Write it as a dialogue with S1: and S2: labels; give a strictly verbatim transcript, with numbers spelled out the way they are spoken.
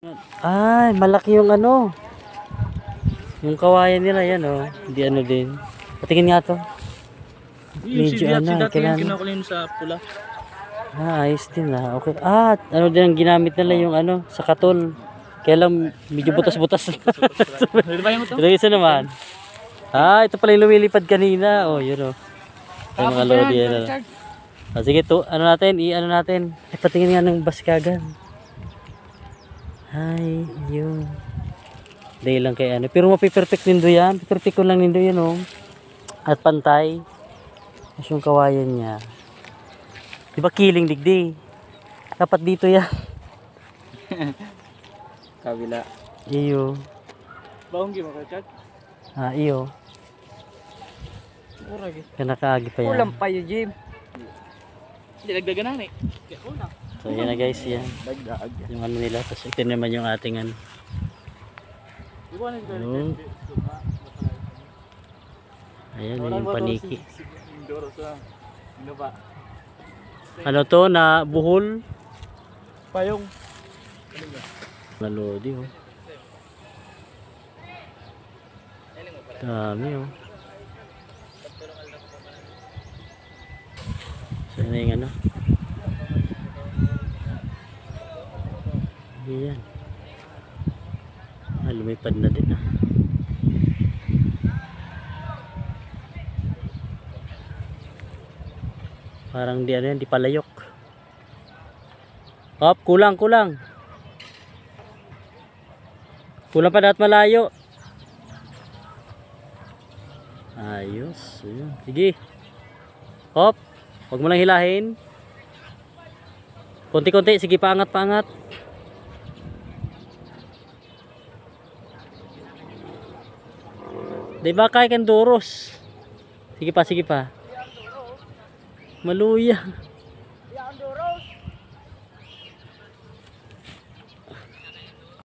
S1: Ay, malaki yung ano. Yung kawayan nila yan oh. Hindi ano din. Patingin nga to. Medyo ano,
S2: si dati
S1: kailangan-
S2: yung kinukulim sa pula.
S1: Ah, ayos din ah. Okay. Ah, ano din ang ginamit nila yung ano, sa katol. Kaya lang medyo butas-butas.
S2: Pwede ba yung ito?
S1: Ito isa naman. Ah, ito pala yung lumilipad kanina. Oh, yun oh. Ay, mga lodi yan. Ano. Ah, sige to, ano natin, i-ano natin. Ay, patingin nga ng baskagan. Ay, yun. Dahil lang kay ano. Pero mapiperfect nindo yan. Perfect ko lang nindo yan oh. At pantay. Mas yung kawayan niya. Di ba kiling digdi? Dapat dito yan.
S2: Kabila.
S1: Iyo.
S2: Baong gimo ka, Chad?
S1: Ah, iyo.
S2: Mura gi.
S1: Kanakaagi pa yan.
S2: Ulam pa yung Jim. Hindi nagdaganan eh. Kaya ulam.
S1: So yan na guys, yan.
S2: Dagdag.
S1: Yung ano nila. Tapos ito naman yung ating ano. Yung... Ayan, yung paniki. Ano to na buhol?
S2: Payong.
S1: Malodi oh. Dami oh. So yun na yung ano. Ayan. Ah, lumipad na din ah. Parang di ano yan, di palayok. Hop, kulang, kulang. Kulang pa dapat malayo. Ayos. Ayun. Sige. Hop. Huwag mo lang hilahin. Konti-konti. Sige, paangat, paangat. Diba kaya kan duros? Sige pa, sige pa. Maluya.